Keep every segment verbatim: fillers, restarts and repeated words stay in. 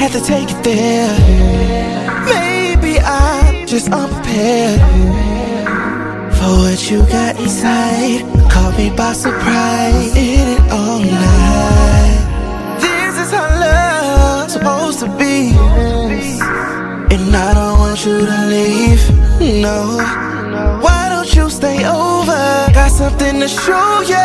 had to take it there. Maybe I'm just unprepared for what you got inside. Caught me by surprise, in it all night. This is how love's supposed to be, and I don't want you to leave, no. Why don't you stay over? Got something to show ya.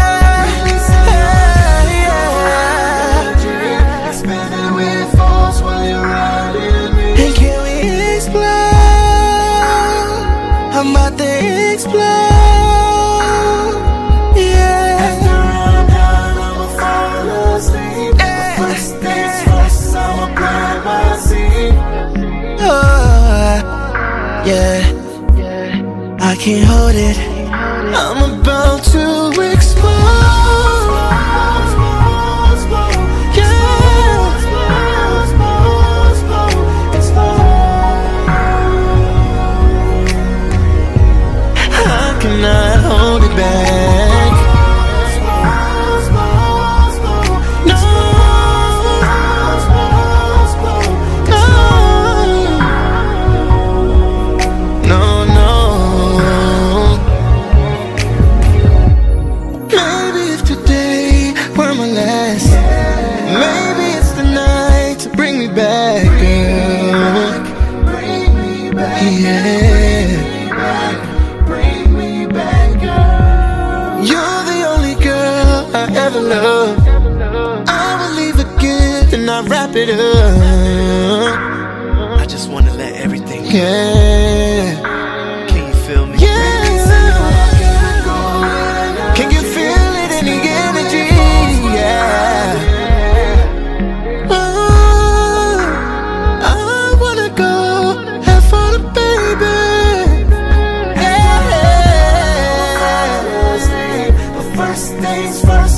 And can we explode? I'm about to explode. Yeah. After I'm done, I'ma fall asleep. Yeah. But first things first, I'ma plant my seed. Oh, yeah. I can't hold it. I'm about to explode. Cannot hold it back. No, no, no. Maybe if today were my last, maybe it's the night to bring me back, girl. Yeah. Love. I will leave a gift and I wrap it up. I just wanna let everything go. Yeah. Can you feel me? Yeah. Can you feel it in the energy? Yeah. Oh, I wanna go have fun, baby. Yeah. But first things first.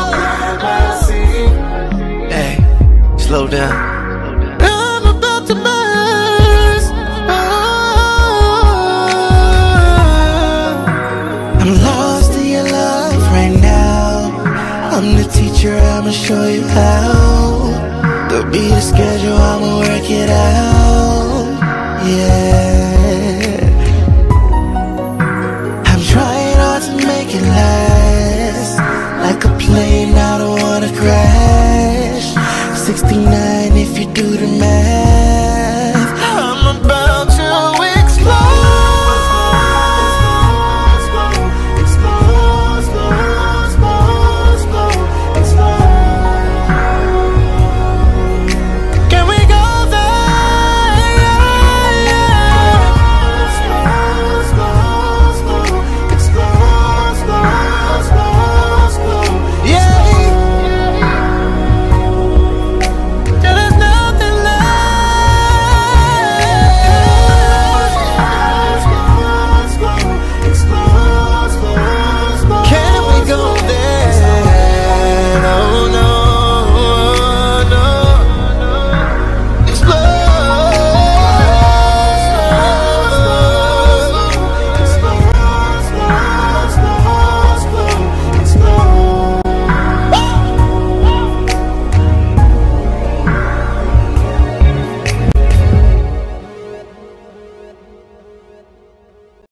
Slow down. I'm about to burst. Oh. I'm lost in your love right now. I'm the teacher, I'ma show you how. There'll be the schedule, I'ma work it out. Yeah. I'm trying hard to make it last. Like a plane, I don't wanna crash. sixty-nine